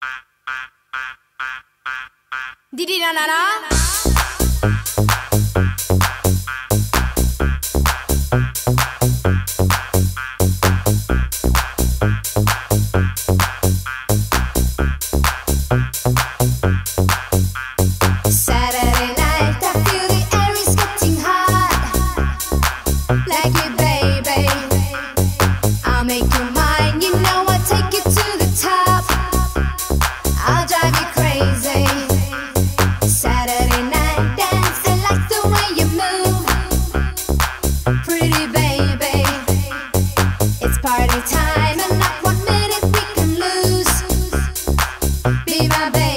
Didi na na na. Saturday night, I feel the air is getting hot. Like it, baby, I'll make you mine. You know I'll take you to the top. I'll drive you crazy. Saturday night dance, I like the way you move. Pretty baby, it's party time, and not 1 minute we can lose. Be my baby.